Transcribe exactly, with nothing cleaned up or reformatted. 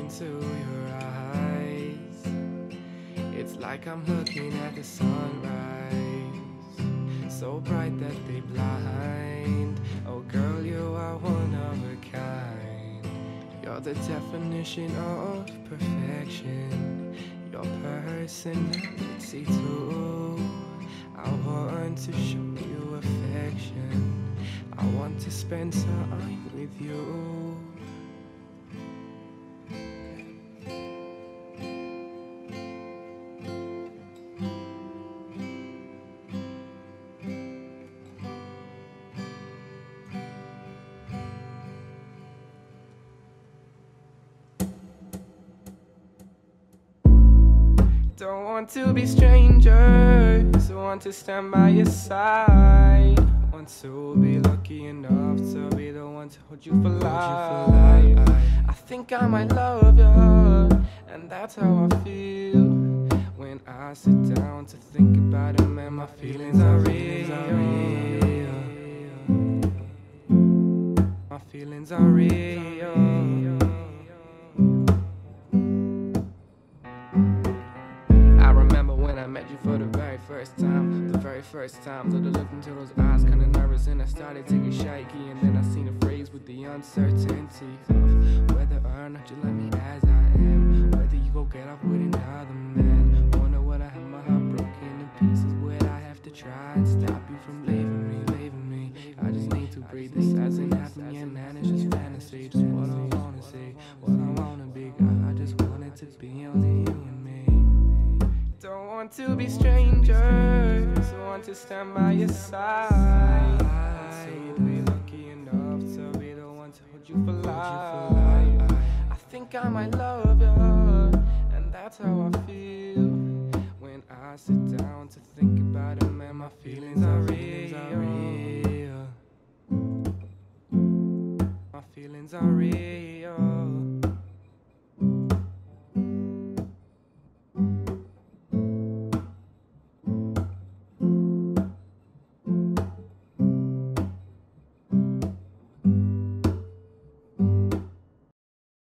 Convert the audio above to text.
into your eyes. It's like I'm looking at the sunrise, so bright that they blind. Oh girl, you are one of a kind. You're the definition of perfection. Your personality too. I want to show you affection. I want to spend time with you. Don't want to be strangers, want to stand by your side. Want to be lucky enough to be the one to hold you for life. I think I might love you, and that's how I feel. When I sit down to think about it, man, my feelings are real. My feelings are real. I met you for the very first time, the very first time. Little looked into those eyes, kinda nervous, and I started to get shaky. And then I seen a phrase with the uncertainty of whether or not you love me as I am, whether you go get off with another man. Wonder what I have my heart broken in pieces. Would I have to try and stop you from leaving me, leaving me? I just need to breathe. This hasn't happened yet, man. It's just fantasy, just what I wanna see, what I wanna be. God, I just wanted to be only you and me. Don't want to be strangers, want to stand by your side. Want to be lucky enough to be the one to hold you for life. I think I might love you, and that's how I feel. When I sit down to think about it, man, my feelings are real. My feelings are real.